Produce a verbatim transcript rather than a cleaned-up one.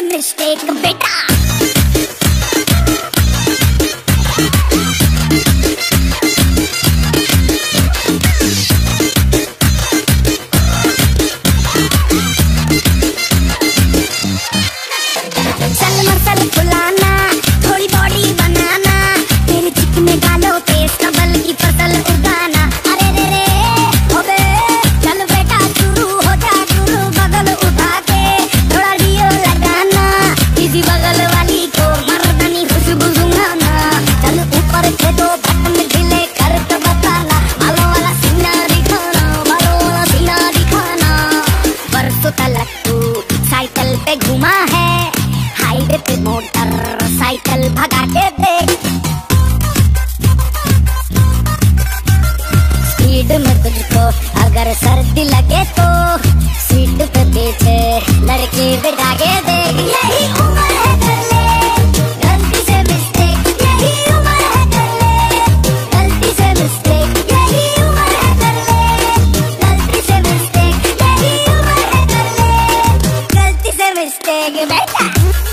Mistake बेटा। सल muscle फुलाना, थोड़ी बॉडी बनाना, तेरे चिकने गालों पे सबल की फसल उगाना। अरे रे रे हो बे, चल बेटा शुरू हो जा शुरू, बगल उठा के थोड़ा रियो लगाना, किसी बगल वाली को मर्दानी खुशबू सुंघाना। चल ऊपर के दो बटन ढीले करके बताना, बालों वाला सीना दिखाना, बालों वाला सीना दिखाना। बरसों तक तू साइकिल पे घुमा है, हाईवे पे मोटर साइकिल भगा के देख। स्पीड में तुझको अगर सर्दी लगे तो सीट पे पीछे लड़की बिठा के देख। यही उम्र है कर ले गलती से मिस्टेक, यही उम्र है कर ले गलती से मिस्टेक, यही उम्र है कर ले गलती से मिस्टेक, यही उम्र है कर ले गलती से मिस्टेक बेटा।